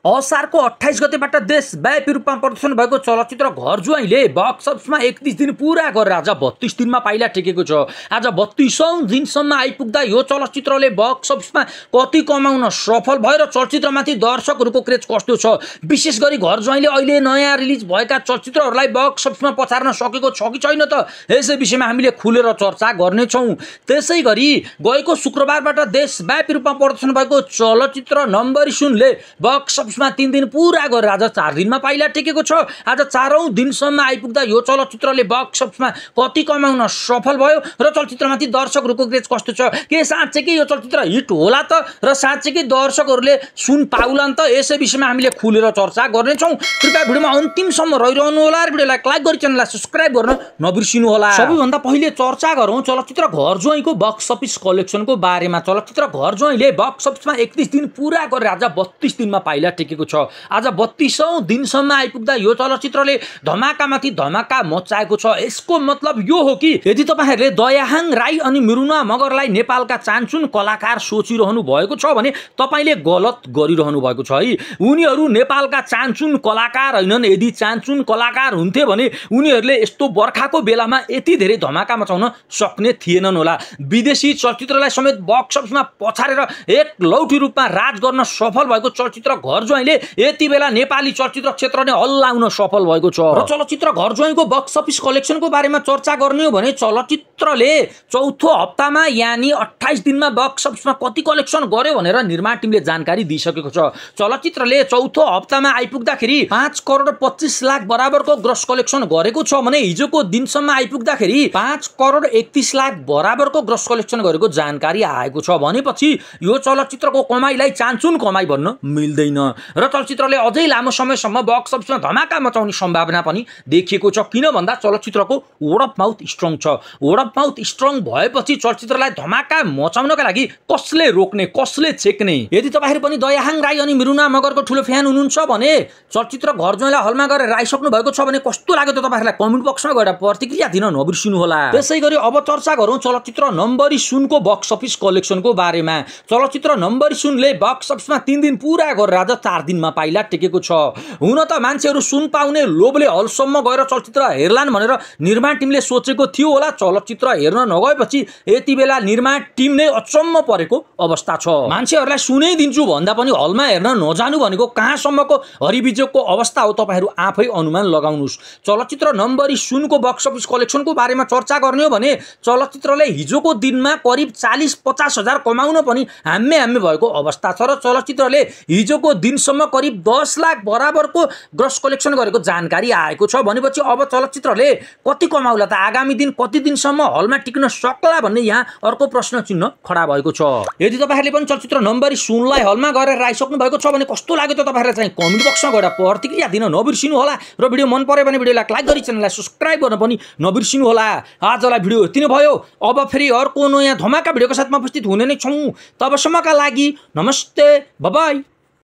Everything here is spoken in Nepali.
असारको 28 गतेबाट देशव्यापी रूपमा प्रदर्शन भएको चलचित्र घर ज्वाइँले बक्स अफिसमा 31 दिन पूरा गरेर आज 32 दिनमा पाइला टेकेको छ। आज 32औं दिनसम्म आइपुग्दा यो चलचित्रले बक्स अफिसमा कति कमाउन सफल भयो र चलचित्रमाथि दर्शकहरूको क्रेज कस्तो छ, विशेष गरी घर ज्वाइँले अहिले नयाँ रिलिज भएका चलचित्रहरूलाई बक्स अफिसमा पछार्न सकेको छ कि छैन त यसै विषयमा हामीले खुलेर चर्चा गर्नेछौँ। त्यसैगरी गएको शुक्रबारबाट देशव्यापी रूपमा प्रदर्शन भएको चलचित्र नम्बरी सुनले बक्स अफिसमा 3 दिन पूरा गरेर आज 4 दिनमा पाइला टेकेको छ। आज 4औं दिनसम्म आइपुग्दा यो चलचित्रले बक्स अफिसमा कति कमाउन सफल भयो र चलचित्रमाथि दर्शकहरूको क्रेज कस्तो छ, के साँच्चैकै यो चलचित्र हिट होला त र साँच्चैकै दर्शकहरूले सुन पाउलान् त यसै विषयमा हामीले खुलेर चर्चा गर्नेछौँ। कृपया भिडियोमा अन्तिमसम्म रहिरहनु होला र भिडियोलाई लाइक गरी च्यानललाई सब्स्क्राइब गर्न नबिर्सिनु होला। सबैभन्दा पहिले चर्चा गरौँ चलचित्र घर ज्वाइँको बक्स अफिस कलेक्सनको बारेमा। चलचित्र घर ज्वाइँले बक्स अफिसमा 31 दिन पूरा गरेर आज 32 दिनमा पाइला टेकेको छ। आज 32औं दिनसम्म आइपुग्दा यो चलचित्रले धमाकामाथि धमाका मचाएको छ। यसको मतलब यो हो कि यदि तपाईहरुले दयाहाङ राई अनि मृणा मगरलाई नेपालका चान्चुन कलाकार सोचिरहनु भएको छ भने तपाईले गलत गरिरहनु भएको छ है। उनीहरू नेपालका चान्चुन कलाकार हैनन्। यदि चान्चुन कलाकार हुन्थे भने उनीहरूले यस्तो बर्खाको बेलामा यति धेरै धमाका मचाउन सक्ने थिएनन् होला। विदेशी चलचित्रलाई समेत बक्स अफिसमा पछारेर एक लौटी रूपमा राज गर्न सफल भएको चलचित्र घर ज्वाइँले यति बेला नेपाली चलचित्र क्षेत्र नै हल्लाउन सफल भएको छ। र चलचित्र घर ज्वाइँको बक्स अफिस कलेक्सनको बारेमा चर्चा गर्ने हो भने चलचित्रले चौथो हप्तामा यानी 28 दिनमा बक्स अफिसमा कति कलेक्सन गर्यो भनेर निर्माण टिमले जानकारी दिइसकेको छ। चलचित्रले चौथो हप्तामा आइपुग्दाखेरि 5 करोड 25 लाख बराबरको ग्रस कलेक्सन गरेको छ भने हिजोको दिनसम्म आइपुग्दाखेरि 5 करोड 31 लाख बराबरको ग्रस कलेक्सन गरेको जानकारी आएको छ। भनेपछि यो चलचित्रको कमाइलाई चान्चुन कमाइ भन्न मिल्दैन र चलचित्रले अझै लामो समयसम्म बक्स अफिसमा धमाका मचाउने सम्भावना पनि देखिएको छ। किन भन्दा चलचित्रको वर्ड अफ माउथ स्ट्रङ छ। वर्ड अफ माउथ स्ट्रङ भएपछि चलचित्रलाई धमाका मचाउनका लागि कसले रोक्ने, कसले छेक्ने। यदि तपाईहरु पनि दयाहाङ राई अनि मृणा मगरको ठुलो फ्यान हुनुहुन्छ भने चलचित्र घर ज्वाइँलाई हलमा गरेर राइसक्नु भएको छ भने कस्तो लाग्यो त तपाईहरुलाई कमेन्ट बक्समा गएर प्रतिक्रिया दिन नबिर्सिनु होला। त्यसैगरी अब चर्चा गरौँ चलचित्र नम्बरी सुनको बक्स अफिस कलेक्सनको बारेमा। चलचित्र नम्बरी सुनले बक्स अफिसमा 3 दिन पूरा गरेर आज 4 दिनमा पाइला टेकेको छ। हुन त मान्छेहरू सुन पाउने लोभले हलसम्म गएर चलचित्र हेर्लान् भनेर निर्माण टिमले सोचेको थियो होला। चलचित्र हेर्न नगएपछि यति बेला निर्माण टिम नै अचम्म परेको अवस्था छ। मान्छेहरूलाई सुनै दिन्छु भन्दा पनि हलमा हेर्न नजानु भनेको कहाँसम्मको हरिबिजोगको अवस्था हो तपाईहरु आफै अनुमान लगाउनुस्। चलचित्र नम्बरी सुनको बक्स अफिस कलेक्सनको बारेमा चर्चा गर्ने हो भने चलचित्रले हिजोको दिनमा करिब 40-50 हजार कमाउन पनि हाम्मे भएको अवस्था छ र चलचित्रले हिजोको दिनसम्म करिब 10 लाख बराबरको ग्रस कलेक्सन गरेको जानकारी आएको छ। भनेपछि अब चलचित्रले कति कमाउला त, आगामी दिन कति दिनसम्म हलमा टिक्न सक्ला भन्ने यहाँ अर्को प्रश्न चिन्ह खडा भएको छ। यदि तपाईहरुले पनि चलचित्र नम्बरी सुनलाई हलमा गएर राइसक्नु भएको छ भने कस्तो लाग्यो त तपाईहरुलाई चाहिँ कमेन्ट बक्समा गएर प्रतिक्रिया दिन नबिर्सिनु होला र भिडियो मन पर्यो भने भिडियोलाई लाइक गरी च्यानललाई सब्स्क्राइब गर्न पनि नबिर्सिनु होला। आजलाई भिडियो यति नै भयो। अब फेरि अर्को नयाँ धमाका भिडियोको साथमा उपस्थित हुने नै छौँ। तबसम्मका लागि नमस्ते, बाइ बाइ।